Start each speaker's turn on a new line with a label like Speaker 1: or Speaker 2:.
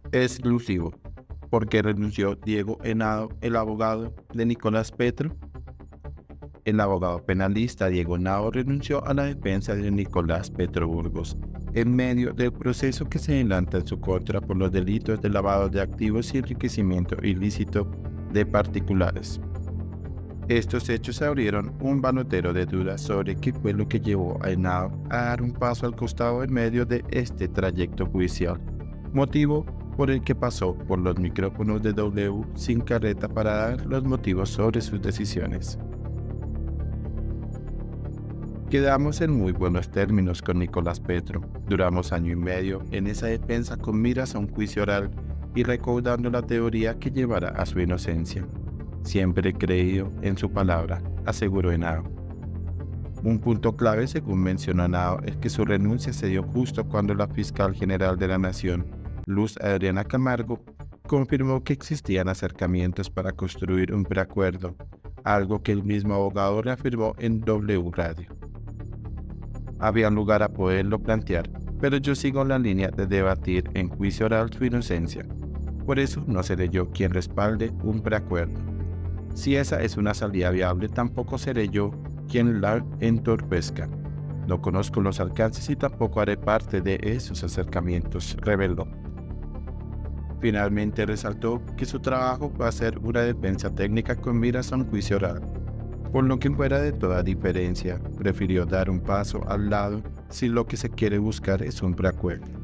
Speaker 1: Exclusivo. ¿Por qué renunció Diego Henao, el abogado de Nicolás Petro? El abogado penalista Diego Henao renunció a la defensa de Nicolás Petro Burgos en medio del proceso que se adelanta en su contra por los delitos de lavado de activos y enriquecimiento ilícito de particulares. Estos hechos abrieron un banotero de dudas sobre qué fue lo que llevó a Henao a dar un paso al costado en medio de este trayecto judicial, motivo por el que pasó por los micrófonos de W sin carreta para dar los motivos sobre sus decisiones. Quedamos en muy buenos términos con Nicolás Petro. Duramos año y medio en esa defensa con miras a un juicio oral y recaudando la teoría que llevará a su inocencia. Siempre he creído en su palabra, aseguró Henao. Un punto clave, según mencionó Henao, es que su renuncia se dio justo cuando la fiscal general de la Nación, Luz Adriana Camargo, confirmó que existían acercamientos para construir un preacuerdo, algo que el mismo abogado reafirmó en W Radio. Había lugar a poderlo plantear, pero yo sigo la línea de debatir en juicio oral su inocencia. Por eso no seré yo quien respalde un preacuerdo. Si esa es una salida viable, tampoco seré yo quien la entorpezca. No conozco los alcances y tampoco haré parte de esos acercamientos, reveló. Finalmente resaltó que su trabajo va a ser una defensa técnica con miras a un juicio oral, por lo que fuera de toda diferencia, prefirió dar un paso al lado si lo que se quiere buscar es un preacuerdo.